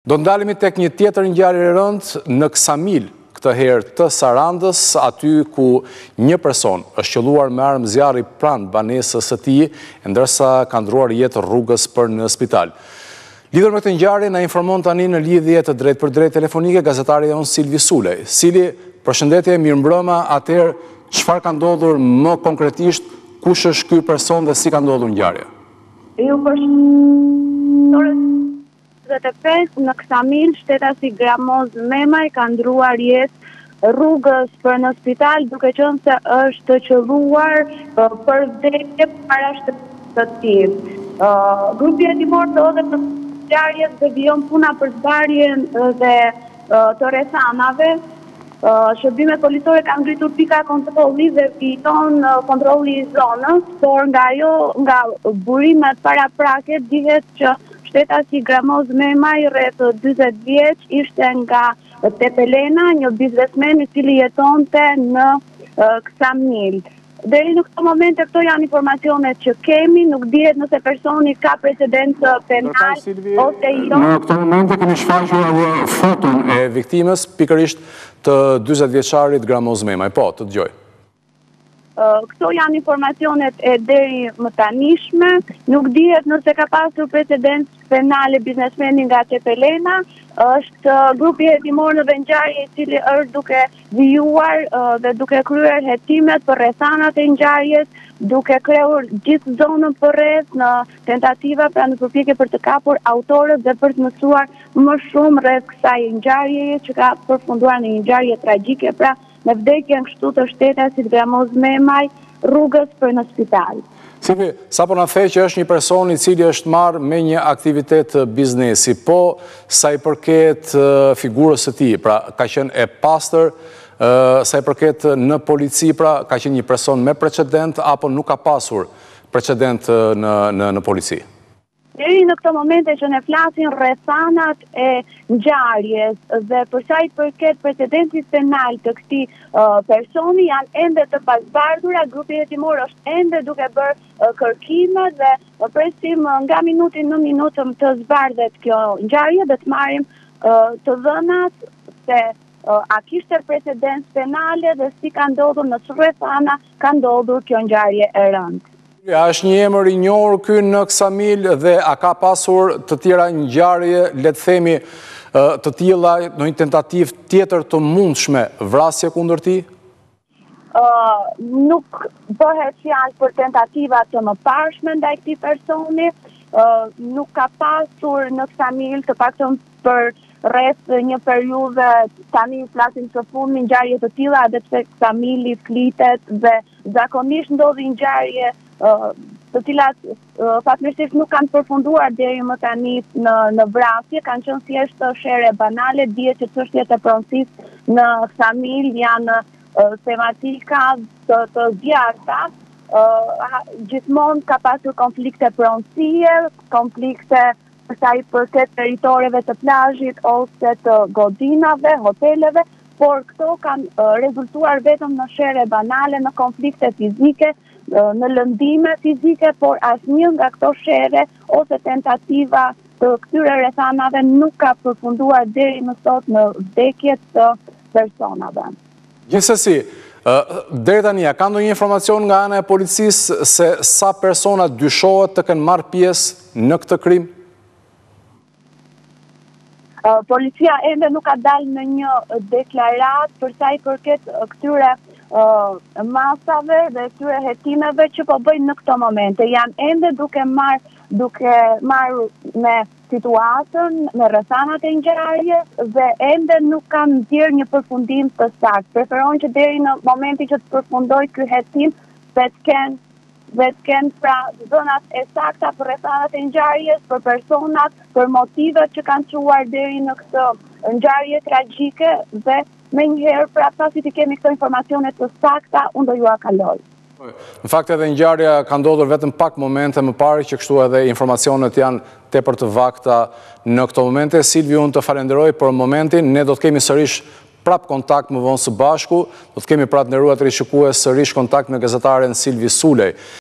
Do ndalemi tek një tjetër ngjarje e rëndë në Ksamil, këtë herë të Sarandës, aty ku një person është qelluar me armë zjarri pranë banesës së tij, ndërsa ka ndruar jetë rrugës për në spital. Lidhur me këtë ngjarje, na informon tani në lidhje të drejtë për drejtë telefonike gazetari jon Silvi Sulej. Sili, përshëndetje, mirëmbrëma. Atëherë, çfarë ka ndodhur më konkretisht, kush është ky person dhe si ka ndodhur ngjarja? Në Ksamil, shtetasi Gramoz Memaj ka ndruar jetë rrugës për në spital, duke qenë se është qelluar për vdekje para shtetit të tij. Grupi hetimor ndodhet në ngjarjes dhe vijon puna për zjarrin dhe të rrethanave. Shërbimet policore kanë ngritur pika kontrolli dhe fiton kontrolli i zonës, por nga burimet paraprake dihet që shtetasi Gramoz Memaj, rreth 40 vjeç, ishte nga Tepelena, një biznesmen i cili jetonte në Ksamil. Deri në këtë moment këto janë informacionet që kemi, nuk dihet nëse personi ka precedent penal ose jo. Në këtë moment kemi shfaqur foton e viktimës pikërisht të 40 vjeçarit Gramoz Memaj. Po, të dëgjoj. Këto janë informacionet e deri më tanishme, nuk dihet nëse ka pasur precedent penale biznesmeni nga Tepelena, është grupi hetimor në ngjarje i cili është duke vijuar dhe duke kryer hetimet për rrethanat e ngjarjes, duke kreur gjithë zonën përreth në tentativa pra në përpjekje për të kapur autorët dhe për të mësuar më shumë rreth kësaj ngjarjeje që ka përfunduar në një ngjarje tragjike, pra me vdekjen kështu të shtetasit Gramoz Memaj rrugës për në spital. Silvi, sapo na the që është një person i cili është marrë me një aktivitet biznesi, po sa i përket figurës së tij, pra ka qenë e pastër, sa i përket në polici, pra ka qenë një person me precedent apo nuk ka pasur precedent në polici? Deri në këtë momente që ne flasin rrethanat e ngjarjes dhe për sa i përket precedentit penal të këtij personi janë ende të pazbardhura, grupi hetimor është ende duke bërë kërkime dhe presim nga minuti në minutë të zbardhet kjo ngjarje dhe të marrim të dhënat se a kishte precedent penale dhe si ka ndodhur në rrethana ka ndodhur kjo ngjarje e rëndë. A është një emër i njohur ky në Ksamil dhe a ka pasur të tjera ngjarje, le të themi, të tilla në një tentativë tjetër të mundshme vrasje kundër tij? Nuk bëhet fjalë për tentativa të mëparshme ndaj këtij personi, nuk ka pasur në Ksamil, të paktën për rreth një periudhë, tani flasim së fundmi, ngjarje të tilla, edhe pse Ksamili flitet dhe zakonisht ndodhin ngjarje të cilat fatmirësisht nuk kanë përfunduar deri më tani në vrasje, kanë qenë thjesht shere banale, dihet që çështjet e pronësisë në Ksamil janë tematika të zjarrta. Gjithmonë ka pasur konflikte pronësie, konflikte për sa i përket territoreve të plazhit ose të godinave, hoteleve, por këto kanë rezultuar vetëm në shere banale, në konflikte fizike, në lëndime fizike, por asnjë nga këto shere ose tentativa të këtyre rrethanave nuk ka përfunduar deri më sot në vdekje të personave. Gjithsesi, deri tani ka ndonjë informacion nga ana e policisë se sa persona dyshohet të kenë marrë pjesë në këtë krim? Policia ende nuk ka dalë në një deklaratë për sa i përket këtyre masave dhe këtyre hetimeve që po bëjnë në këto momente. Janë ende duke marrë me situatën, me rrethanat e ngjarjes dhe ende nuk kanë nxjerrë një përfundim të saktë. Preferojnë që deri në momentin që të përfundojë ky hetim vetë kenë pra dhënat e sakta për rrethanat e ngjarjes, për personat, për motivet që kanë çuar deri në këtë ngjarje tragjike dhe menjëherë pra pasi të kemi këto informacione të sakta, unë do ju kaloj. Në fakt edhe ngjarja ka ndodhur vetëm pak momente më parë që kështu edhe informacionet janë tepër të vakta në këto momente. Silvi, unë të falenderoj për momentin, ne do të kemi sërish prap kontakt më vonë së bashku, do të kemi pra të nderuar të rishikues sërish kontakt me gazetaren Silvi Sulej.